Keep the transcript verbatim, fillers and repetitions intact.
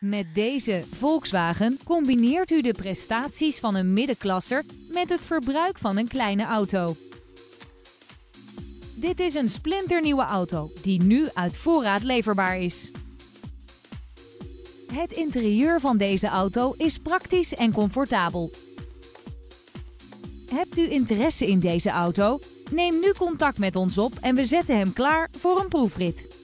Met deze Volkswagen combineert u de prestaties van een middenklasser met het verbruik van een kleine auto. Dit is een splinternieuwe auto die nu uit voorraad leverbaar is. Het interieur van deze auto is praktisch en comfortabel. Hebt u interesse in deze auto? Neem nu contact met ons op en we zetten hem klaar voor een proefrit.